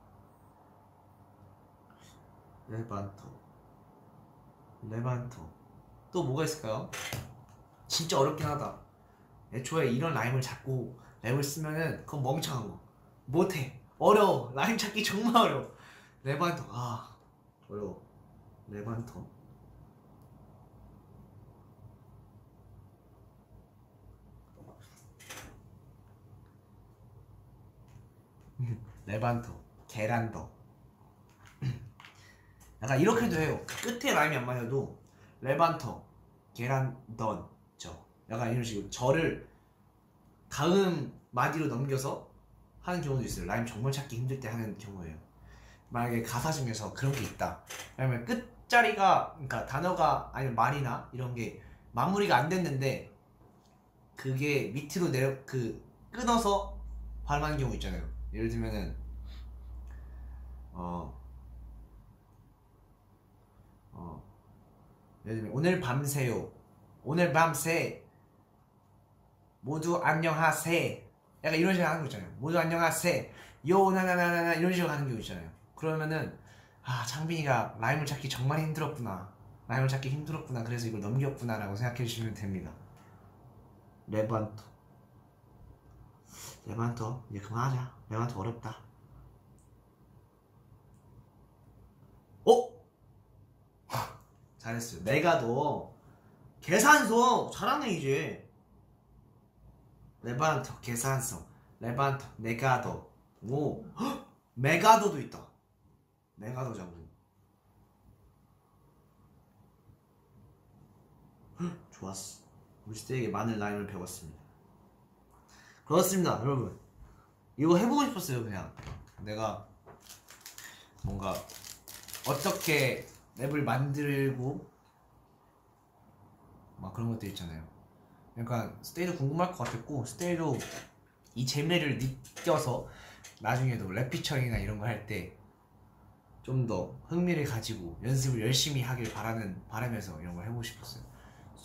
레반토. 또 뭐가 있을까요? 진짜 어렵긴 하다. 애초에 이런 라임을 잡고 랩을 쓰면은 그건 멍청한 거. 못해. 어려워. 라임 찾기 정말 어려워. 레반토. 어려워. 레반토. 레반토. 계란더. 약간 이렇게도 해요. 끝에 라임이 안 맞아도 레반터, 계란던죠. 약간 이런 식으로 저를 다음 마디로 넘겨서 하는 경우도 있어요. 라임 정말 찾기 힘들 때 하는 경우예요. 만약에 가사 중에서 그런 게 있다. 왜냐면 끝자리가, 그러니까 단어가 아니면 말이나 이런 게 마무리가 안 됐는데 그게 밑으로 끊어서 발음하는 경우 있잖아요. 예를 들면은 예를 들면 오늘 밤새요. 오늘 밤새 모두 안녕하세. 약간 이런 식으로 하는 거 있잖아요. 모두 안녕하세. 요 나나나나나 이런 식으로 하는 경우 있잖아요. 그러면은 창빈이가 라임을 찾기 정말 힘들었구나. 그래서 이걸 넘겼구나 라고 생각해 주시면 됩니다. 레반토. 이제 그만하자. 레반토 어렵다. 잘했어요. 메가도 계산서 잘하네 이제. 레반토 계산서. 레반토 메가도. 메가도도 있다. 메가도자고. 좋았어. 우리 스테이에게 많은 라임을 배웠습니다. 그렇습니다 여러분. 이거 해보고 싶었어요. 그냥 내가 뭔가 어떻게 랩을 만들고 막 그런 것들 있잖아요. 그러니까 스테이도 궁금할 것 같았고, 스테이도 이 재미를 느껴서 나중에도 랩 피처링이나 이런 거 할 때 좀 더 흥미를 가지고 연습을 열심히 하길 바라면서 이런 걸 해보고 싶었어요.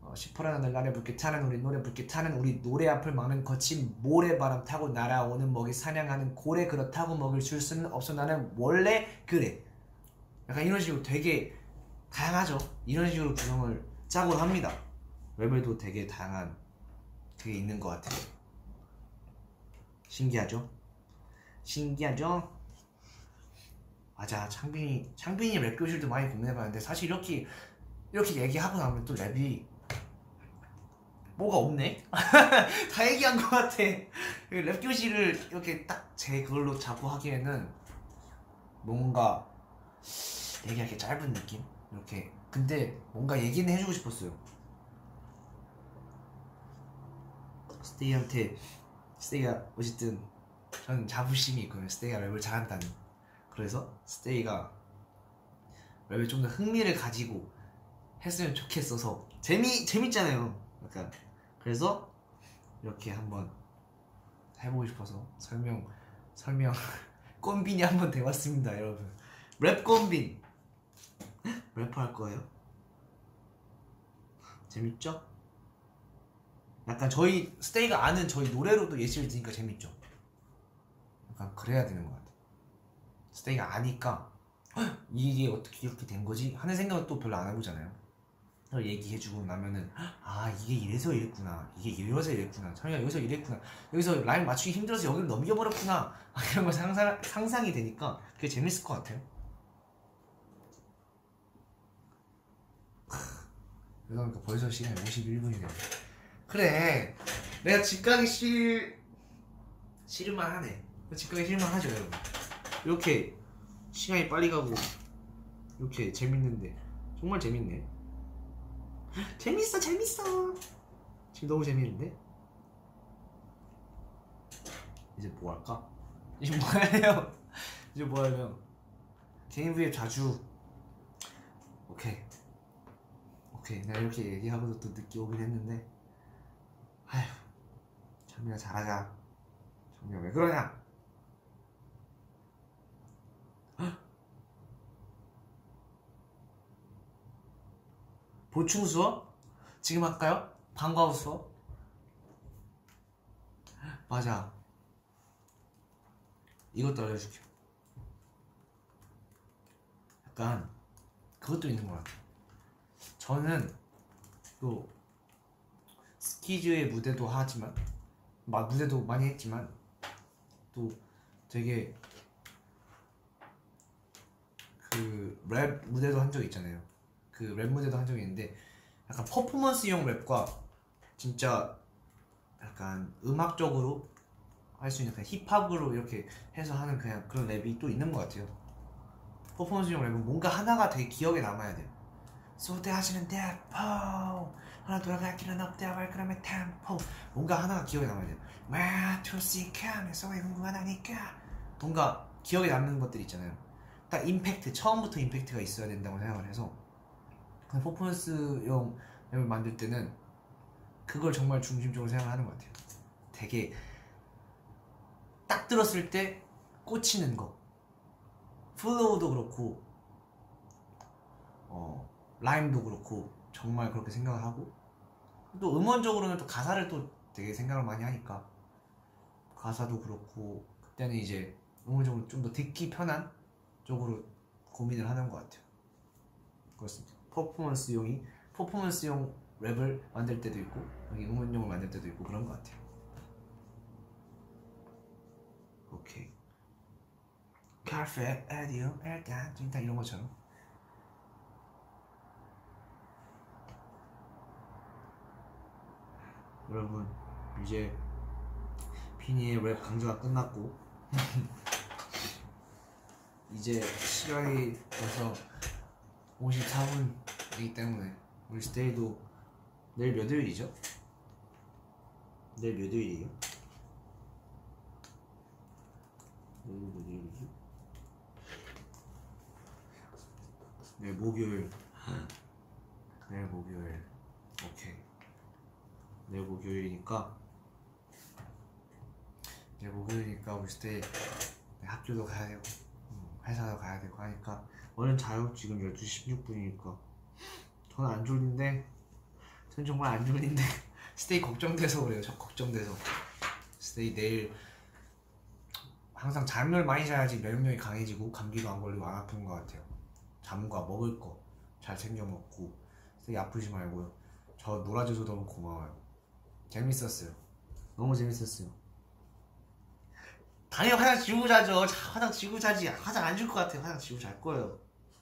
시퍼런 날에 붉게 타는 우리 노래 붉게 타는 우리 노래 앞을 막는 거친 모래바람 타고 날아오는 먹이 사냥하는 고래 그렇다고 먹일 줄 수는 없어 나는 원래 그래. 약간 이런 식으로 되게 다양하죠. 이런 식으로 구성을 짜고 합니다. 랩에도 되게 다양한 그게 있는 것 같아요. 신기하죠? 신기하죠? 맞아, 창빈이 랩 교실도 많이 고민해봤는데 사실 이렇게 얘기하고 나면 또 랩이 뭐가 없네? 다 얘기한 것 같아. 랩 교실을 이렇게 딱 제 그걸로 잡고 하기에는 뭔가 얘기하기 짧은 느낌? 이렇게. 근데 뭔가 얘기는 해주고 싶었어요. 스테이가 어쨌든 저는 자부심이 있거든요. 스테이가 랩을 잘한다는. 그래서 스테이가 랩에 좀 더 흥미를 가지고 했으면 좋겠어서 재밌잖아요. 약간 그래서 이렇게 한번 해보고 싶어서 설명 꼰빈이 한번 돼봤습니다, 여러분. 랩 꼰빈 래퍼 할 거예요. 재밌죠? 약간 저희 스테이가 아는 저희 노래로도 예시를 드니까 재밌죠? 약간 그래야 되는 것 같아요. 스테이가 아니까 이게 어떻게 이렇게 된 거지? 하는 생각은 또 별로 안 해보잖아요. 그걸 얘기해주고 나면은 아 이게 이래서 이랬구나, 이게 이래서 이랬구나, 설마 여기서 이랬구나, 여기서 라인 맞추기 힘들어서 여기를 넘겨버렸구나, 이런 거 상상이 되니까 그게 재밌을 것 같아요. 그러니까 벌써 시간이 51분이네요. 그래, 내가 집 가기 싫을만 하네. 집 가기 싫을만 하죠, 여러분. 이렇게 시간이 빨리 가고 이렇게 재밌는데 정말 재밌네. 재밌어. 지금 너무 재밌는데? 이제 뭐 할까? 이제 뭐 해요? 이제 뭐 하면 개인 브이앱 자주. 오케이 내가 이렇게 얘기하고도 또 늦게 오긴 했는데 아휴, 정민아 잘하자. 정민아 왜 그러냐? 보충 수업? 지금 할까요? 방과 후 수업? 맞아, 이것도 알려줄게. 약간 그것도 있는 것 같아. 저는 또 스키즈의 무대도 하지만 무대도 많이 했지만 또 되게 그 랩 무대도 한 적 있잖아요. 그 랩 무대도 한 적이 있는데 약간 퍼포먼스용 랩과 진짜 약간 음악적으로 할 수 있는 그냥 힙합으로 이렇게 해서 하는 그냥 그런 랩이 또 있는 것 같아요. 퍼포먼스용 랩은 뭔가 하나가 되게 기억에 남아야 돼요. 소대하시는 대포 하나 돌아가기는 없대야 발그램의 템포, 뭔가 하나가 기억에 남아야 돼요. 마투시카면서 왜 궁금하다니까, 뭔가 기억에 남는 것들 있잖아요. 딱 임팩트, 처음부터 임팩트가 있어야 된다고 생각을 해서 퍼포먼스용 랩을 만들 때는 그걸 정말 중심적으로 생각하는 것 같아요. 되게 딱 들었을 때 꽂히는 거, 플로우도 그렇고 라임도 그렇고 정말 그렇게 생각을 하고, 또 음원적으로는 또 가사를 또 되게 생각을 많이 하니까 가사도 그렇고 그때는 이제 음원적으로 좀 더 듣기 편한 쪽으로 고민을 하는 것 같아요. 그렇습니다. 퍼포먼스용 랩을 만들 때도 있고 여기 음원용을 만들 때도 있고 그런 것 같아요. 오케이. 카페 에디오 일단 진짜 이런 것처럼. 여러분 이제 비니의 랩 강좌가 끝났고 이제 시간이 벌써 54분이기 때문에 우리 스테이도 내일 몇 요일이죠? 내일 몇 요일이에요? 내일 몇 요일이지? 내일 목요일. 내일 목요일. 오케이. 내일 목요일이니까 우리 스테이 학교도 가야 되고 회사도 가야 되고 하니까 얼른 자요. 지금 12시 16분이니까 저는 안 졸린데 전 정말 안 좋은 인데 스테이 걱정돼서 그래요. 저 걱정돼서. 스테이 내일 항상 잠을 많이 자야지 면역력이 강해지고 감기도 안 걸리고 안 아픈 것 같아요. 잠과 먹을 거 잘 챙겨 먹고 스테이 아프지 말고요. 저 놀아줘서 너무 고마워요. 재밌었어요. 너무 재밌었어요. 당연히 화장 지우고 자죠. 화장 지우고 자지. 화장 안 지울 것 같아요. 화장 지우고 잘 거예요.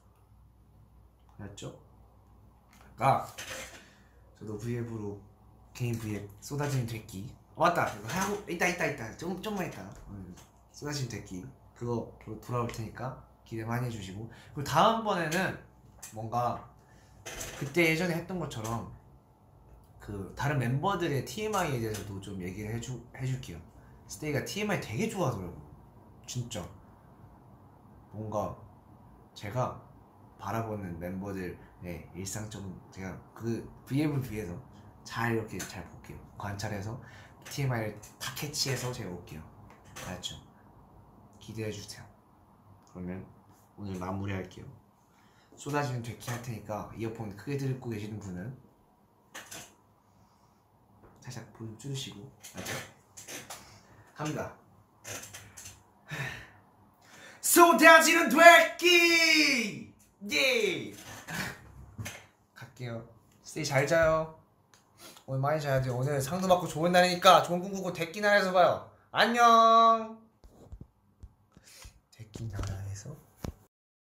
알았죠? 아까 저도 V앱으로 개인 V앱 쏟아지는 되기 맞다. 이거 하고 이따 좀만 이따 쏟아지는 되기 그거 돌아올 테니까 기대 많이 해주시고, 그리고 다음번에는 뭔가 그때 예전에 했던 것처럼 그 다른 멤버들의 TMI에 대해서도 좀 얘기를 해줄게요. 스테이가 TMI 되게 좋아하더라고. 진짜 뭔가 제가 바라보는 멤버들의 일상적인, 제가 그 V앱을 위해서 이렇게 잘 볼게요. 관찰해서 TMI를 다 캐치해서 제가 올게요. 알았죠? 기대해주세요. 그러면 오늘 마무리할게요. 쏟아지는 되기 할 테니까 이어폰 크게 듣고 계시는 분은 살짝 볼륨 줄이시고. 알았죠? 갑니다. 쏟아지는 되기! 예! 갈게요. 스테이 잘 자요. 오늘 많이 자야 돼요. 오늘 상도 받고 좋은 날이니까 좋은 꿈 꾸고 데끼 날에서 봐요. 안녕! 데끼 날.